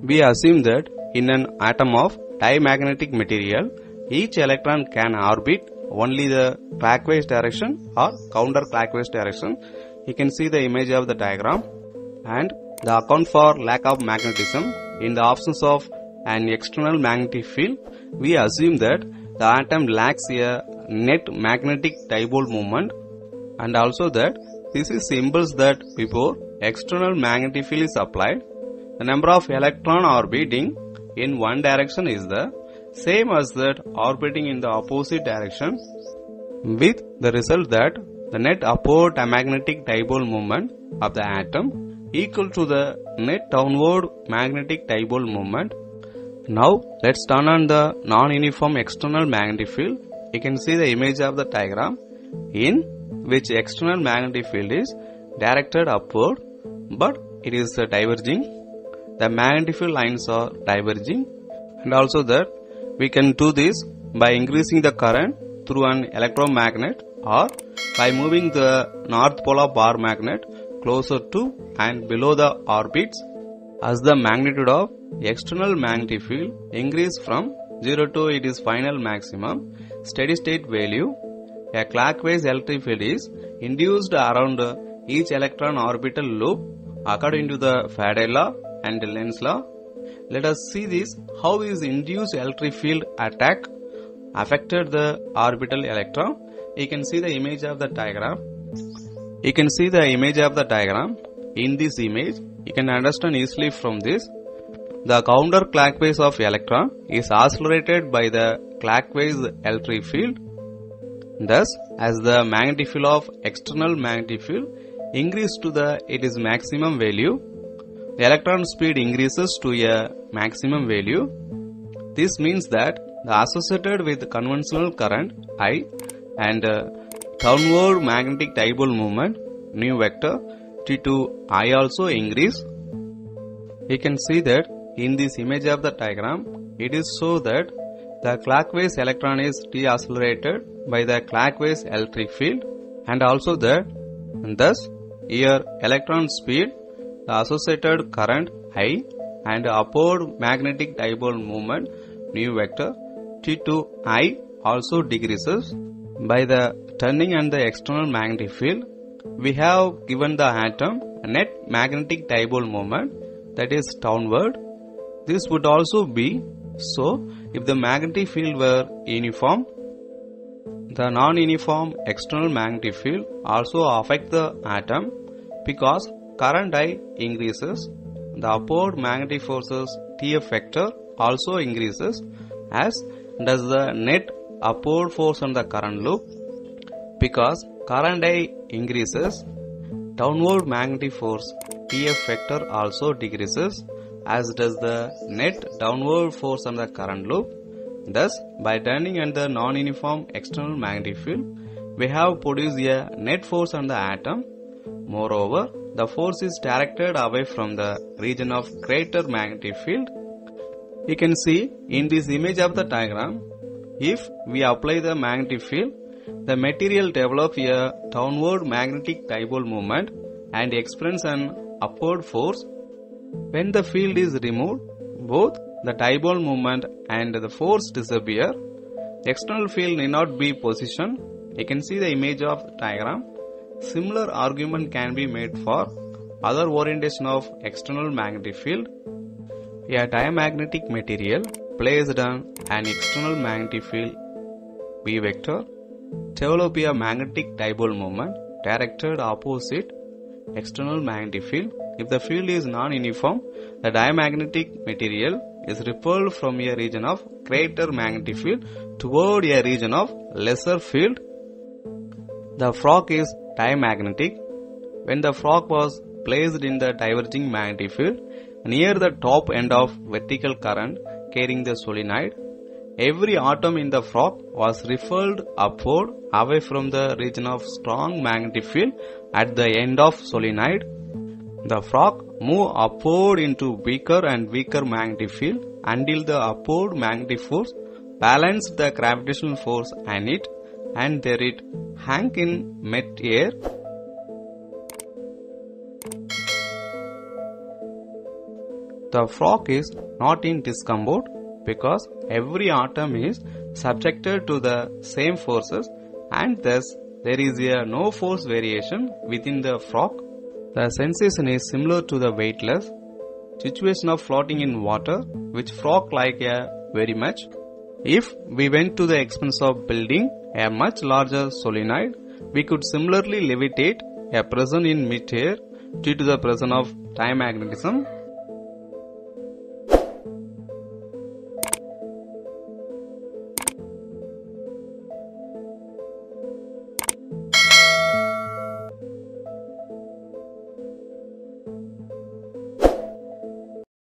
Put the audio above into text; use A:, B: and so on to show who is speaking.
A: We assume that in an atom of diamagnetic material, each electron can orbit only the clockwise direction or counterclockwise direction. You can see the image of the diagram. And the account for lack of magnetism in the absence of an external magnetic field, we assume that the atom lacks a net magnetic dipole moment, and also that this is symbols that before external magnetic field is applied, the number of electron orbiting in one direction is the same as that orbiting in the opposite direction, with the result that the net upward magnetic dipole moment of the atom equal to the net downward magnetic dipole moment. Now let's turn on the non-uniform external magnetic field. You can see the image of the diagram in which external magnetic field is directed upward, but it is diverging. The magnetic field lines are diverging, and also that we can do this by increasing the current through an electromagnet or by moving the north pole of bar magnet closer to and below the orbits. As the magnitude of external magnetic field increase from 0 to its final maximum steady state value, a clockwise electric field is induced around each electron orbital loop according to the Faraday law and Lenz law. Let us see this, how is induced electric field attack affected the orbital electron. You can see the image of the diagram. You can see the image of the diagram. In this image, you can understand easily from this. The counterclockwise of electron is accelerated by the clockwise electric field. Thus, as the magnetic field of external magnetic field increases to its maximum value, the electron speed increases to a maximum value. This means that the associated with conventional current I and downward magnetic dipole moment nu vector T2 I also increase. You can see that in this image of the diagram, it is so that the clockwise electron is decelerated by the clockwise electric field, and also that thus here electron speed, the associated current I and upward magnetic dipole moment nu vector T2 I also decreases. By the turning on the external magnetic field, we have given the atom a net magnetic dipole moment, that is downward. This would also be so if the magnetic field were uniform. The non-uniform external magnetic field also affect the atom because current I increases. The upward magnetic forces TF vector also increases, as does the net upward force on the current loop. Because current I increases, downward magnetic force TF vector also decreases, as does the net downward force on the current loop. Thus, by turning on the non-uniform external magnetic field, we have produced a net force on the atom. Moreover, the force is directed away from the region of greater magnetic field. You can see in this image of the diagram, if we apply the magnetic field, the material develops a downward magnetic dipole moment and experience an upward force. When the field is removed, both the dipole moment and the force disappear. The external field need not be positioned. You can see the image of the diagram. Similar argument can be made for other orientation of external magnetic field. A diamagnetic material placed on an external magnetic field B vector develop a magnetic dipole moment directed opposite external magnetic field. If the field is non-uniform, the diamagnetic material is repelled from a region of greater magnetic field toward a region of lesser field. The frog is diamagnetic. When the frog was placed in the diverging magnetic field near the top end of vertical current carrying the solenoid, every atom in the frog was repelled upward away from the region of strong magnetic field at the end of solenoid. The frog moved upward into weaker and weaker magnetic field until the upward magnetic force balanced the gravitational force on it, and there it hung in mid-air. The frog is not in discomfort because every atom is subjected to the same forces and thus there is no force variation within the frog. The sensation is similar to the weightless situation of floating in water, which frog like very much. If we went to the expense of building a much larger solenoid, we could similarly levitate a person in mid-air due to the presence of time magnetism